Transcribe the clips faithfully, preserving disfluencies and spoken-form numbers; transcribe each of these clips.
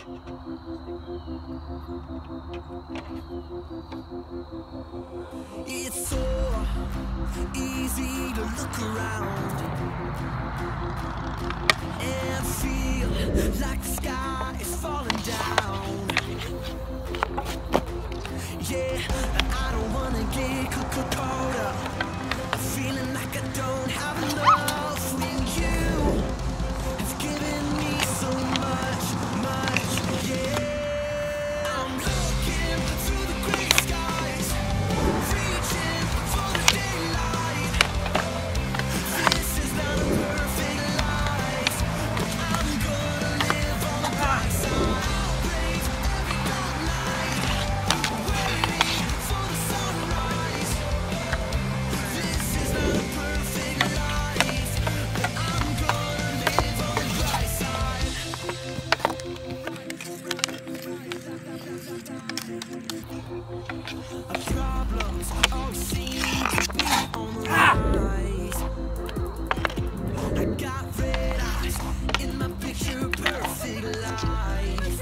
It's so easy to look around and feel like the sky is falling down. Yeah, I don't wanna get caught up, feeling like I don't have enough when you have given me so much, much, yeah. I'm looking through the gray skies, reaching for the daylight. This is not a perfect life, but I'm gonna live on the bright side. I'll brave every dark night, waiting for the sunrise. This is not a perfect life, but I'm gonna live on the bright side. Our problems always seem to be on the rise. I got red eyes in my picture perfect life.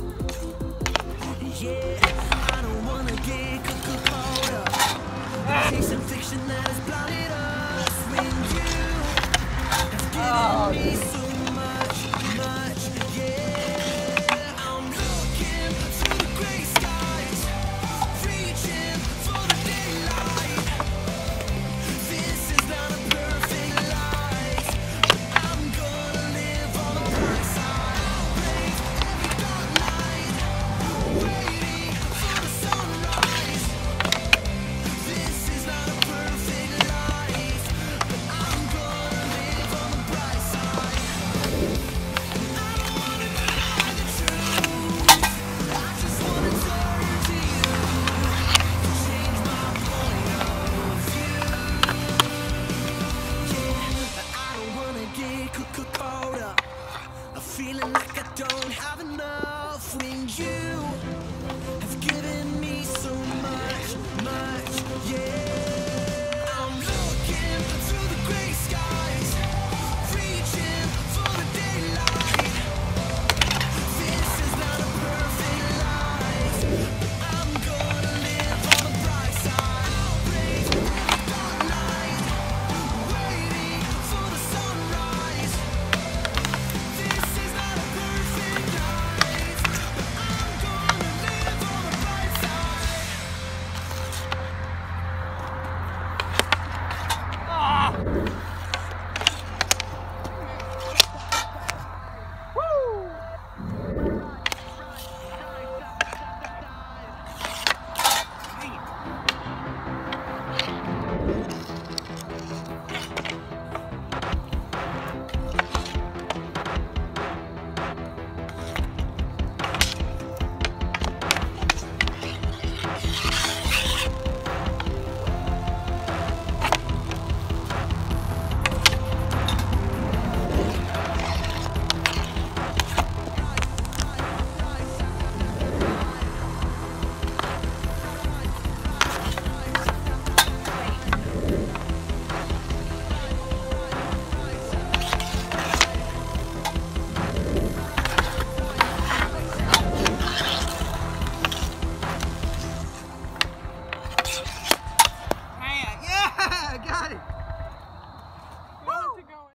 Yeah, I don't wanna get caught up, chasing fiction that has blinded us when you have given me so much, much, yeah. I'm looking through the gray skies, reaching for the daylight. This is not a perfect life, but I'm gonna live on the bright side. I'll brave every dark night, waiting for the sunrise. This is not a perfect life, but I'm gonna live on the bright side. I don't wanna deny the truth, I just wanna turn to you to change my point of view. Yeah, I don't wanna get caught up, I'm feeling like I don't have enough when you have given me so much, much, yeah.